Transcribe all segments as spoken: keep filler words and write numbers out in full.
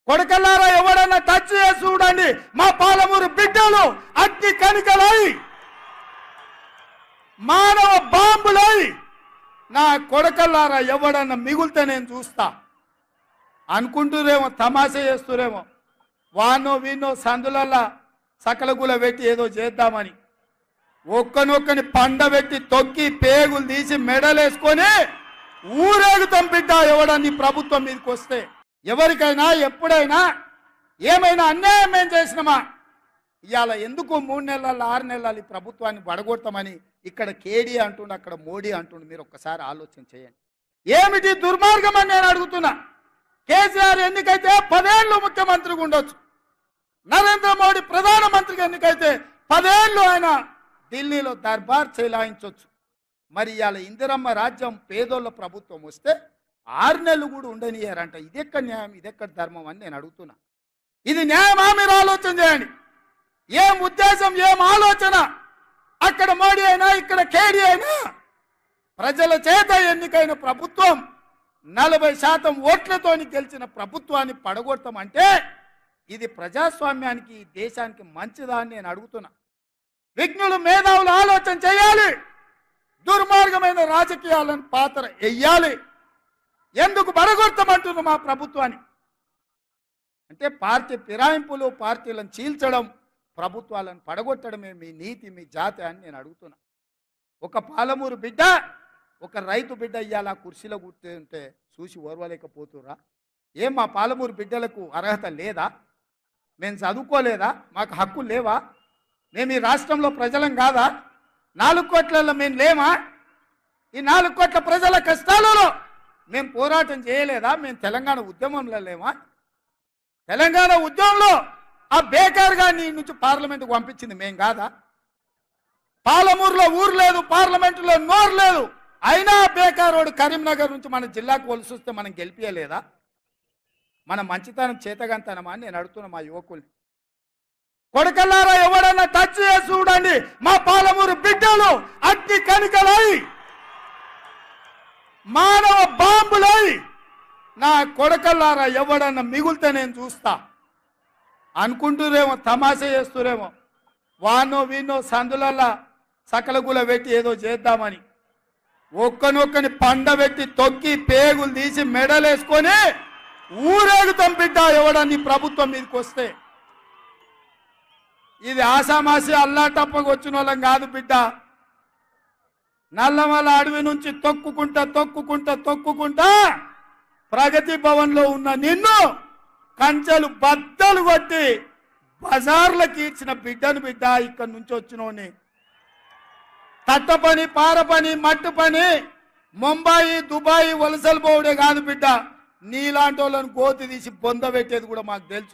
కొడకల్లారా ఎవడన్నా టచ్ చేసి చూడండి, మా పాలమూరు బిడ్డలు అగ్ని కణికలై మానవ బాంబులై నా కొడకల్లారా ఎవడన్నా మిగులుతే నేను చూస్తా అనుకుంటురేమో, తమాషా చేస్తురేమో. వానో వీనో సందులల్లా సకలగుల పెట్టి ఏదో చేద్దామని ఒక్కనొక్కని పండబెట్టి తొక్కి పేగులు తీసి మెడలేసుకొని ఊరేగుతాం బిడ్డ. ఎవడని ప్రభుత్వం మీదకి వస్తే ఎవరికైనా ఎప్పుడైనా ఏమైనా అన్యాయం ఏం చేసినామా ఇవాళ ఎందుకు మూడు నెలల ఆరు నెలలు ఈ ప్రభుత్వాన్ని పడగొడతామని ఇక్కడ కేడీ అంటుండు, అక్కడ మోడీ అంటుండు. మీరు ఒక్కసారి ఆలోచన చేయండి. ఏమిటి దుర్మార్గం అని నేను అడుగుతున్నా. కేసీఆర్ ఎన్నికైతే పదేళ్ళు ముఖ్యమంత్రిగా ఉండొచ్చు, నరేంద్ర మోడీ ప్రధానమంత్రిగా ఎన్నికైతే పదేళ్ళు ఆయన ఢిల్లీలో దర్బార్ చెలాయించవచ్చు. మరి ఇవాళ ఇందిరమ్మ రాజ్యం పేదోళ్ళ ప్రభుత్వం వస్తే ఆరు నెలలు కూడా ఉండనియారంట. ఇదెక్కడ న్యాయం, ఇదెక్కడ ధర్మం అని నేను అడుగుతున్నా. ఇది న్యాయమా? మీరు ఆలోచన చేయండి. ఏం ఉద్దేశం, ఏం ఆలోచన? అక్కడ మోడీ అయినా ఇక్కడ కేడీ అయినా ప్రజల చేత ఎన్నికైన ప్రభుత్వం నలభై శాతం ఓట్లతోని గెలిచిన ప్రభుత్వాన్ని పడగొడతామంటే ఇది ప్రజాస్వామ్యానికి దేశానికి మంచిదా అని నేను అడుగుతున్నా. విజ్ఞులు మేధావులు ఆలోచన చేయాలి. దుర్మార్గమైన రాజకీయాలను పాత్ర వెయ్యాలి. ఎందుకు పడగొడతామంటున్నాం మా ప్రభుత్వాన్ని అంటే పార్టీ ఫిరాయింపులు, పార్టీలను చీల్చడం, ప్రభుత్వాలను పడగొట్టడమే మీ నీతి, మీ జాతి అని నేను అడుగుతున్నా. ఒక పాలమూరు బిడ్డ, ఒక రైతు బిడ్డ ఇయ్యాల కుర్చీలో కూర్చుంటే చూసి ఓర్వలేకపోతురా? ఏం మా పాలమూరు బిడ్డలకు అర్హత లేదా? మేము చదువుకోలేదా? మాకు హక్కులు లేవా? మేము ఈ రాష్ట్రంలో ప్రజలం కాదా? నాలుగు కోట్లలో మేము లేమా? ఈ నాలుగు కోట్ల ప్రజల కష్టాలలో మేము పోరాటం చేయలేదా? మేము తెలంగాణ ఉద్యమంలో లేమా? తెలంగాణ ఉద్యమంలో ఆ బేకార్ గారిని నుంచి పార్లమెంటుకు పంపించింది మేం కాదా? పాలమూరులో ఊరు లేదు, పార్లమెంటులో నోరు లేదు, అయినా బేకారోడు కరీంనగర్ నుంచి మన జిల్లాకు వలసి వస్తే మనం గెలిపియలేదా? మన మంచితనం చేతగంతనమా అని నేను అడుగుతున్నా మా యువకుల్ని. కొడకల్లారా ఎవడన్నా టచ్ చేసి చూడండి, మా పాలమూరు బిడ్డలు అగ్ని కణికలై మానవ బాంబులై నా కొడకల్లారా ఎవడన్నా మిగులుతే నేను చూస్తా అనుకుంటురేమో, తమాషా చేస్తురేమో. వానో వీనో సందులల్లా సకలగుల పెట్టి ఏదో చేద్దామని ఒక్కనొక్కని పండబెట్టి తొక్కి పేగులు తీసి మెడలేసుకొని ఊరేగుతాం బిడ్డ. ఎవడని ప్రభుత్వం మీదకి వస్తే ఇది ఆసామాసి అల్లాటప్పకు వచ్చిన వాళ్ళం కాదు బిడ్డ. నల్లమల అడవి నుంచి తొక్కుకుంటా తొక్కుకుంటా తొక్కుకుంటా ప్రగతి భవన్లో ఉన్న నిన్ను కంచెలు బద్దలు కొట్టి బజార్లకు ఇచ్చిన బిడ్డను బిడ్డ. ఇక్కడి నుంచి వచ్చినోని తట్ట పని, పార పని, మట్టు పని, ముంబాయి దుబాయి వలసలు పోవడే కాదు బిడ్డ. నీలాంటి వాళ్ళని గోతి తీసి బొంద పెట్టేది కూడా మాకు తెలుసు.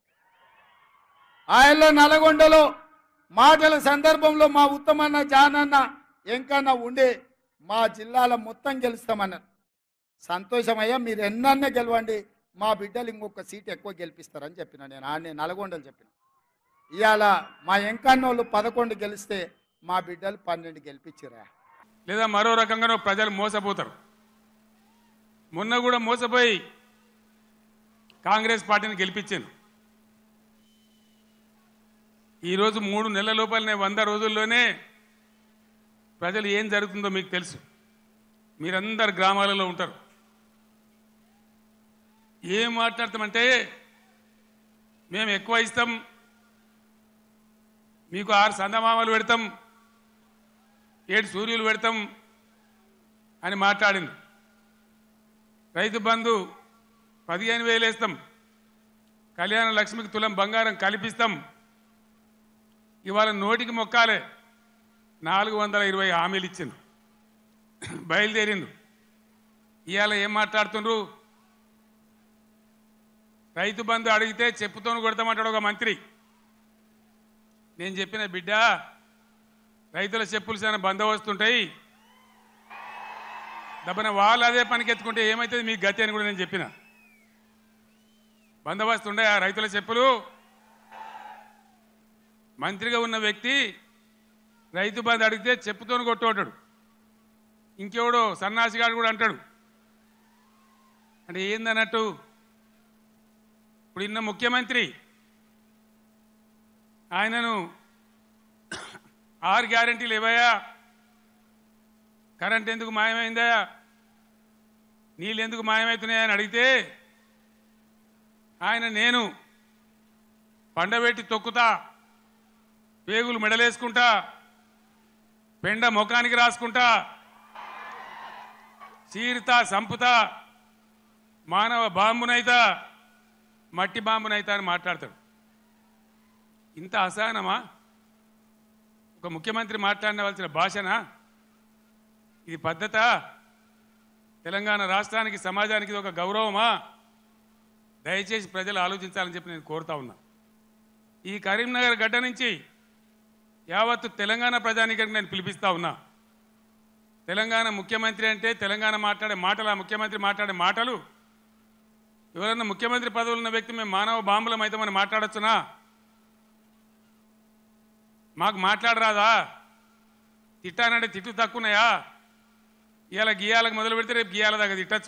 ఆయనలో నల్గొండలో మాటల సందర్భంలో మా ఉత్తమన్న జానన్న ఎంకన్నా ఉండే మా జిల్లాలో మొత్తం గెలుస్తామన్నారు. సంతోషమయ్యా, మీరు ఎన్నన్నా గెలవండి, మా బిడ్డలు ఇంకొక సీట్ ఎక్కువ గెలిపిస్తారని చెప్పిన. నేను ఆడనే నల్గొండలు చెప్పిన. ఇవాళ మా ఎంకన్నోళ్ళు పదకొండు గెలిస్తే మా బిడ్డలు పన్నెండు గెలిపించారా? లేదా మరో రకంగా ప్రజలు మోసపోతారు. మొన్న కూడా మోసపోయి కాంగ్రెస్ పార్టీని గెలిపించాను. ఈరోజు మూడు నెలల లోపలనే, వంద రోజుల్లోనే ప్రజలు ఏం జరుగుతుందో మీకు తెలుసు. మీరందరు గ్రామాలలో ఉంటారు. ఏం మాట్లాడతామంటే మేము ఎక్కువ ఇస్తాం, మీకు ఆరు సందమామలు పెడతాం, ఏడు సూర్యులు పెడతాం అని మాట్లాడింది. రైతు బంధు పదిహేను వేలు వేస్తాం, కళ్యాణ లక్ష్మికి తులం బంగారం కల్పిస్తాం. ఇవాళ నోటికి మొక్కాలే నాలుగు వందల ఇరవై హామీలు ఇచ్చిండు, బయలుదేరిండు. ఇవాళ ఏం మాట్లాడుతుండ్రు? రైతు బంధు అడిగితే చెప్పుతోను కొడతామంటాడు ఒక మంత్రి. నేను చెప్పిన బిడ్డ, రైతుల చెప్పులు చాలా బందోబస్తుంటాయి, దబ్బన వాళ్ళు అదే పనికెత్తుకుంటే ఏమవుతుంది మీకు గతి అని కూడా నేను చెప్పిన. బందోబస్తు ఉండే ఆ రైతుల చెప్పులు. మంత్రిగా ఉన్న వ్యక్తి రైతు బంధు అడిగితే చెప్పుతోను కొట్టుకుంటాడు. ఇంకెవడో సన్నాసిగాడు కూడా అంటాడు. అంటే ఏందన్నట్టు ఇప్పుడు ఇన్న ముఖ్యమంత్రి ఆయనను ఆరు గ్యారెంటీలు ఇవ్వయా, కరెంట్ ఎందుకు మాయమైందా, నీళ్ళు ఎందుకు మాయమవుతున్నాయని అడిగితే ఆయన నేను పండబెట్టి తొక్కుతా, పేగులు మెడలేసుకుంటా, పెండ ముఖానికి రాసుకుంటా, చీరుతా సంపుతా, మానవ బాంబునైతా, మట్టి బాంబునైతా అని మాట్లాడతాడు. ఇంత అసహనమా? ఒక ముఖ్యమంత్రి మాట్లాడవలసిన భాషనా ఇది? పద్ధత? తెలంగాణ రాష్ట్రానికి సమాజానికి ఇది ఒక గౌరవమా? దయచేసి ప్రజలు ఆలోచించాలని చెప్పి నేను కోరుతా ఉన్నా. ఈ కరీంనగర్ గడ్డ నుంచి యావత్తు తెలంగాణ ప్రజానీకానికి నేను పిలిపిస్తా ఉన్నా. తెలంగాణ ముఖ్యమంత్రి అంటే తెలంగాణ మాట్లాడే మాటలు, ఆ ముఖ్యమంత్రి మాట్లాడే మాటలు, ఎవరన్నా ముఖ్యమంత్రి పదవులు ఉన్న వ్యక్తి మేము మానవ బాంబులం అయితే మనం మాట్లాడొచ్చునా? మాకు మాట్లాడరాదా? తిట్టానంటే తిట్టు తక్కువన్నాయా? ఇవాళ గీయాలకు మొదలు పెడితే రేపు గీయాల దాకా తిట్టచ్చు.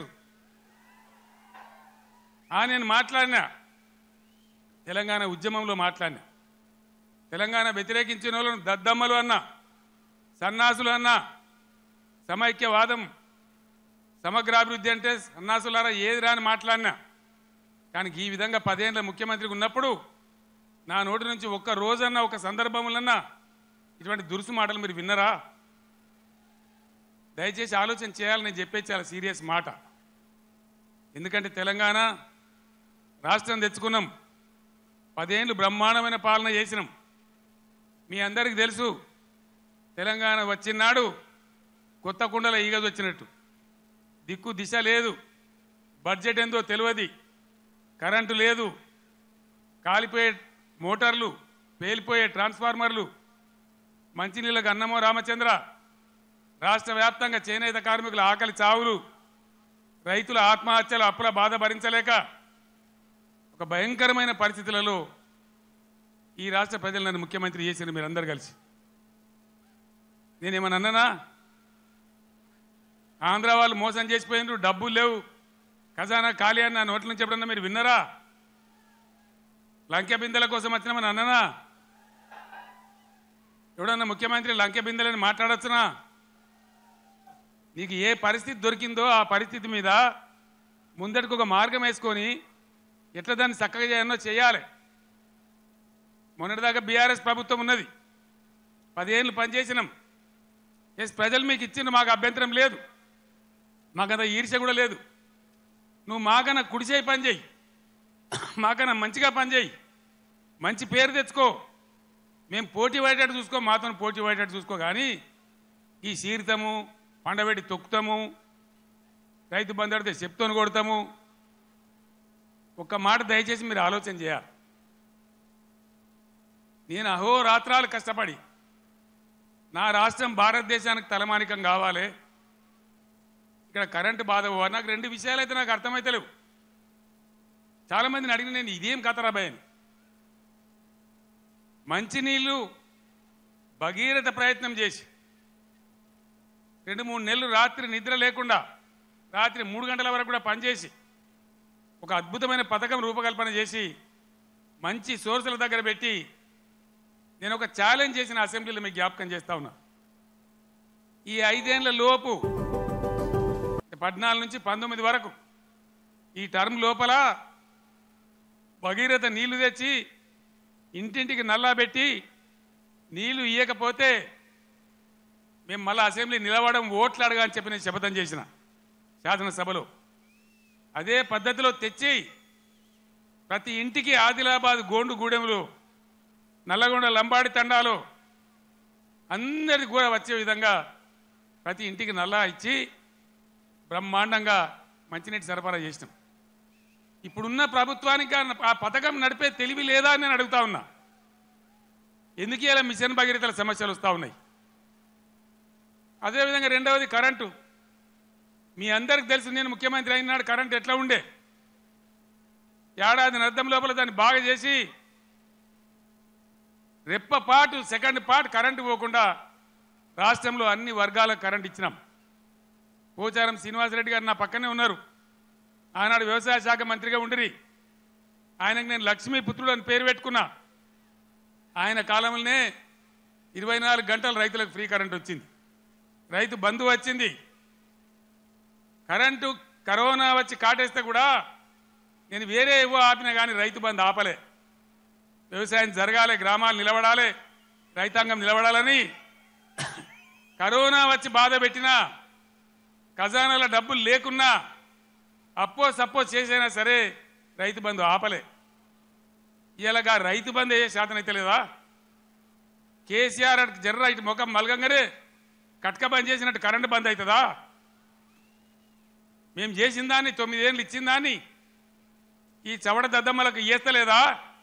ఆ నేను మాట్లాడినా, తెలంగాణ ఉద్యమంలో మాట్లాడినా, తెలంగాణ వ్యతిరేకించిన వాళ్ళను దద్దమ్మలు అన్నా, సన్నాసులు అన్నా, సమైక్యవాదం సమగ్రాభివృద్ధి అంటే సన్నాసులారా ఏది రాని మాట్లాడినా. కానీ ఈ విధంగా పదేళ్ళ ముఖ్యమంత్రికి ఉన్నప్పుడు నా నోటి నుంచి ఒక్క రోజన్నా ఒక సందర్భములన్నా ఇటువంటి దురుసు మాటలు మీరు విన్నరా? దయచేసి ఆలోచన చేయాలని నేను చెప్పే చాలా సీరియస్ మాట. ఎందుకంటే తెలంగాణ రాష్ట్రం తెచ్చుకున్నాం, పదేళ్ళు బ్రహ్మాండమైన పాలన చేసినాం. మీ అందరికీ తెలుసు, తెలంగాణ వచ్చినాడు కొత్త కుండల ఈగదు వచ్చినట్టు, దిక్కు దిశ లేదు, బడ్జెట్ ఏందో తెలియదు, కరెంటు లేదు, కాలిపోయే మోటార్లు, పేలిపోయే ట్రాన్స్ఫార్మర్లు, మంచినీళ్ళకు అన్నమో రామచంద్ర, రాష్ట్ర వ్యాప్తంగా చేనేత కార్మికుల ఆకలి చావులు, రైతుల ఆత్మహత్యలు, అప్పుల బాధ భరించలేక ఒక భయంకరమైన పరిస్థితులలో ఈ రాష్ట్ర ప్రజలు నన్ను ముఖ్యమంత్రి చేసిన మీరందరూ కలిసి. నేనేమన్నా అన్నానా? ఆంధ్ర వాళ్ళు మోసం చేసిపోయినారు, డబ్బులు లేవు, ఖజానా ఖాళీ అని నా నోట్ల నుంచి ఎప్పుడన్నా మీరు విన్నారా? లంకె బిందెల కోసం వచ్చినామని అన్నానా? ఎవడన్నా ముఖ్యమంత్రి లంకె బిందెలని మాట్లాడొచ్చునా? నీకు ఏ పరిస్థితి దొరికిందో ఆ పరిస్థితి మీద ముందటికి ఒక మార్గం వేసుకొని ఎట్లా దాన్ని చక్కగా చేయాలనో చేయాలి. మొన్నటిదాకా బీఆర్ఎస్ ప్రభుత్వం ఉన్నది, పదేళ్ళు పనిచేసినాం. ఎస్, ప్రజలు మీకు ఇచ్చిన మాకు అభ్యంతరం లేదు, మాకంత ఈర్ష్య కూడా లేదు. నువ్వు మాకన్నా కుడిచేయి పని చేయి, మాకన్నా మంచిగా పని చేయి, మంచి పేరు తెచ్చుకో, మేము పోటీ పడేటట్టు చూసుకో, మాతో పోటీ పడేటట్టు చూసుకో. కానీ ఈ చీరుతాము, పండబెట్టి తొక్కుతాము, రైతు బంధు అడితే చెప్తోని కొడతాము. ఒక్క మాట దయచేసి మీరు ఆలోచన చేయాలి. నేను అహోరాత్రాలు కష్టపడి నా రాష్ట్రం భారతదేశానికి తలమానికం కావాలి, ఇక్కడ కరెంటు బాధ పోవాలి. నాకు రెండు విషయాలు అయితే నాకు అర్థమైతలేవు. చాలామందిని అడిగిన నేను ఇదేం కథరాబాయ్ అని. మంచినీళ్ళు భగీరథ ప్రయత్నం చేసి రెండు మూడు నెలలు రాత్రి నిద్ర లేకుండా రాత్రి మూడు గంటల వరకు కూడా పనిచేసి ఒక అద్భుతమైన పథకం రూపకల్పన చేసి మంచి సోర్సుల దగ్గర పెట్టి నేను ఒక ఛాలెంజ్ చేసిన అసెంబ్లీలో మీకు జ్ఞాపకం చేస్తా ఉన్నా. ఈ ఐదేళ్ల లోపు పద్నాలుగు నుంచి పంతొమ్మిది వరకు ఈ టర్మ్ లోపల భగీరథ నీళ్లు తెచ్చి ఇంటింటికి నల్లా పెట్టి నీళ్లు ఇయ్యకపోతే మేము మళ్ళీ అసెంబ్లీ నిలవడం ఓట్లు అడగా అని చెప్పి నేను శపథం చేసిన శాసనసభలో. అదే పద్ధతిలో తెచ్చి ప్రతి ఇంటికి ఆదిలాబాద్ గోండు గూడెంలో, నల్లగొండ లంబాడి తండాలో అందరికి కూడా వచ్చే విధంగా ప్రతి ఇంటికి నల్లా ఇచ్చి బ్రహ్మాండంగా మంచినీటి సరఫరా చేసినాం. ఇప్పుడున్న ప్రభుత్వానికి ఆ పథకం నడిపే తెలివి లేదా అని నేను అడుగుతా ఉన్నా. ఎందుకు ఇలా మిషన్ భగీరథల సమస్యలు వస్తూ ఉన్నాయి? అదేవిధంగా రెండవది కరెంటు. మీ అందరికి తెలుసు, నేను ముఖ్యమంత్రి అయినాడు కరెంటు ఎట్లా ఉండే. ఏడాది అర్థం లోపల దాన్ని బాగా చేసి రెప్ప పాటు సెకండ్ పార్ట్ కరెంటు పోకుండా రాష్ట్రంలో అన్ని వర్గాలకు కరెంట్ ఇచ్చినాం. పోచారం శ్రీనివాసరెడ్డి గారు నా పక్కనే ఉన్నారు, ఆనాడు వ్యవసాయ శాఖ మంత్రిగా ఉండిరి. ఆయనకు నేను లక్ష్మీ పుత్రుడు అని పేరు పెట్టుకున్నా. ఆయన కాలంలోనే ఇరవై నాలుగు గంటలు రైతులకు ఫ్రీ కరెంట్ వచ్చింది, రైతు బంధు వచ్చింది. కరెంటు కరోనా వచ్చి కాటేస్తే కూడా నేను వేరే ఏవో ఆపినా కానీ రైతు బంధు ఆపలే. వ్యవసాయం జరగాలి, గ్రామాలు నిలబడాలి, రైతాంగం నిలబడాలని కరోనా వచ్చి బాధ పెట్టినా, ఖజానాల డబ్బులు లేకున్నా, అప్పో సప్పో చేసైనా సరే రైతు బంధు ఆపలే. ఇలాగా రైతు బంధు ఏ శాతం అయితే లేదా? కేసీఆర్ జర్ర ఇటు ముఖం మలగంగానే కట్క బంద్ చేసినట్టు కరెంటు బంద్ అవుతుందా? మేము చేసిన దాన్ని, తొమ్మిదేళ్ళు ఇచ్చిన దాన్ని ఈ చవడ దద్దమ్మలకు ఇయ్యలేదా?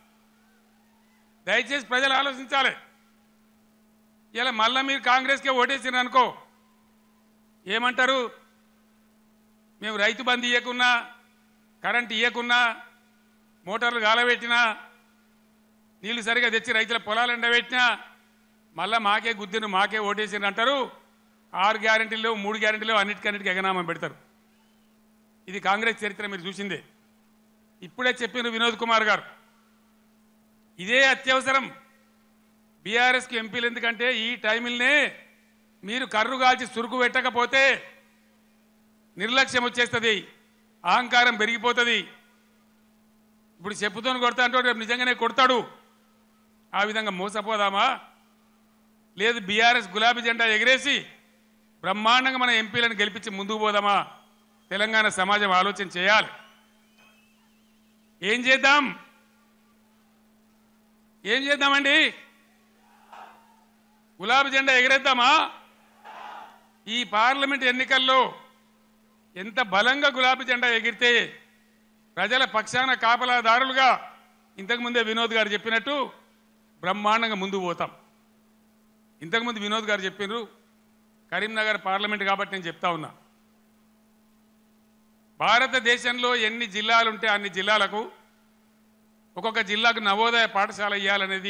దయచేసి ప్రజలు ఆలోచించాలి. ఇలా మళ్ళీ మీరు కాంగ్రెస్కే ఓటేసినారు అనుకో, ఏమంటారు? మేము రైతు బంధు ఇవ్వకున్నా, కరెంట్ ఇవ్వకున్నా, మోటార్లు గాలబెట్టినా, నీళ్లు సరిగా తెచ్చి రైతుల పొలాలు ఎండబెట్టినా మళ్ళీ మాకే గుద్దిను, మాకే ఓటేసినారు అంటారు. ఆరు గ్యారెంటీలు, మూడు గ్యారెంటీలు, అన్నిటికన్నిటికీ ఎగనామం పెడతారు. ఇది కాంగ్రెస్ చరిత్ర మీరు చూసిందే. ఇప్పుడే చెప్పిన వినోద్ కుమార్ గారు, ఇదే అత్యవసరం బీఆర్ఎస్కి ఎంపీలు. ఎందుకంటే ఈ టైంలోనే మీరు కర్రు కాల్చి సురుకు పెట్టకపోతే నిర్లక్ష్యం వచ్చేస్తుంది, అహంకారం పెరిగిపోతుంది. ఇప్పుడు చెప్పుతోని కొడతా అంటే రేపు నిజంగానే కొడతాడు. ఆ విధంగా మోసపోదామా? లేదు బీఆర్ఎస్ గులాబీ జెండా ఎగిరేసి బ్రహ్మాండంగా మన ఎంపీలను గెలిపించి ముందుకు పోదామా? తెలంగాణ సమాజం ఆలోచన చేయాలి. ఏం చేద్దాం? ఏం చేద్దామండి? గులాబీ జెండా ఎగరేద్దామా? ఈ పార్లమెంట్ ఎన్నికల్లో ఎంత బలంగా గులాబీ జెండా ఎగిరితే ప్రజల పక్షాన కాపలాదారులుగా ఇంతకుముందే వినోద్ గారు చెప్పినట్టు బ్రహ్మాండంగా ముందుకు పోతాం. ఇంతకుముందు వినోద్ గారు చెప్పినారు, కరీంనగర్ పార్లమెంట్ కాబట్టి నేను చెప్తా ఉన్నా. భారతదేశంలో ఎన్ని జిల్లాలుంటే అన్ని జిల్లాలకు ఒక్కొక్క జిల్లాకు నవోదయ పాఠశాల ఇవ్వాలనేది